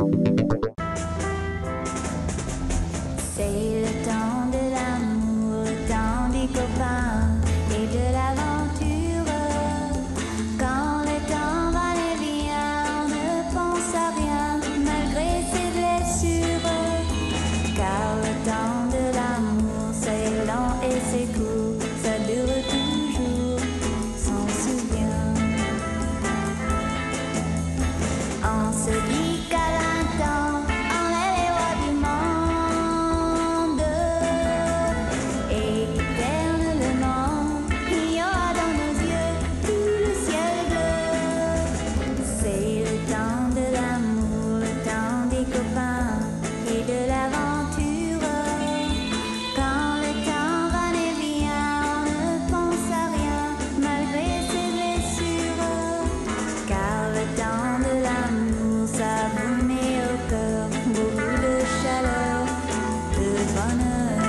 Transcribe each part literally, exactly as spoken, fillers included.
C'est le temps de l'amour, le temps des copains et de l'aventure. Quand le temps va et vient, on ne pense à rien malgré ses blessures. Car le temps de l'amour, c'est lent et c'est court, ça dure toujours, s'en souvient. On se dit qu'à vingt ans, on est les rois du monde, et éternellement, il y aura dans nos yeux tout le ciel bleu. C'est le temps de l'amour, le temps des copains et de l'aventure. Quand le temps va et vient, on ne pense à rien malgré ses blessures. Car le temps de l'amour, ça vous met au cœur beaucoup de chaleur, de bonheur.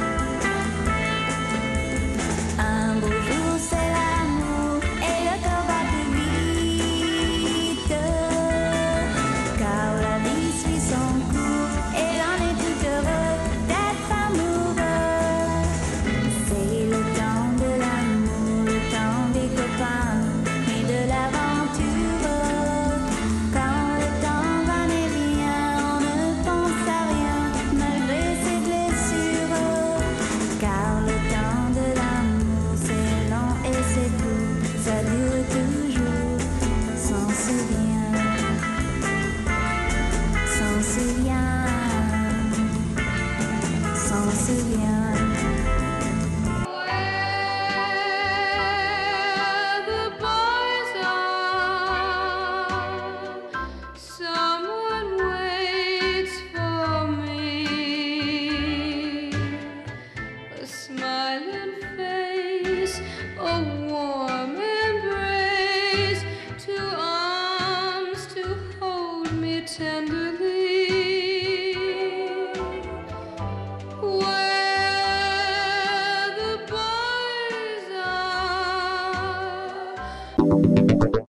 Un beau jour c'est l'amour et le cœur bat plus vite. Car la vie suit son cours et l'on est tout heureux d'être amoureux. C'est le temps de l'amour, le temps des copains et de l'aventure. Quand le temps va et vient, on ne pense à rien malgré ses blessures. Car le temps de l'amour, c'est lent et c'est court, ça dure toujours, s'en souvient, s'en souvient, s'en souvient. Where the boys are, someone waits for me. A smiling face, a warm embrace, two arms to hold me tenderly. Where the boys are.